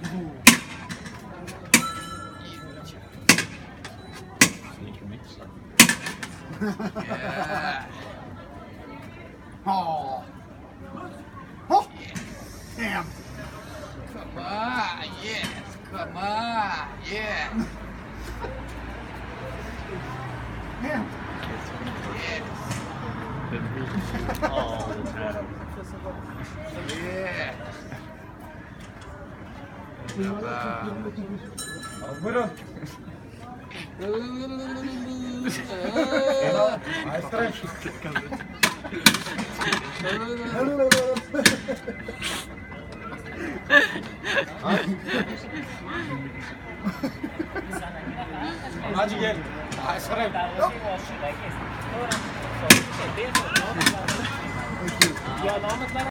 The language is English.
Sneaky mix. Yeah. Oh. Oh. Damn. Come on. Yes. Come on. Yeah. Damn. Yes. All the time. Yeah. Come on. Buyurun. Ice cream. Hadi gel. Ice cream. Yok.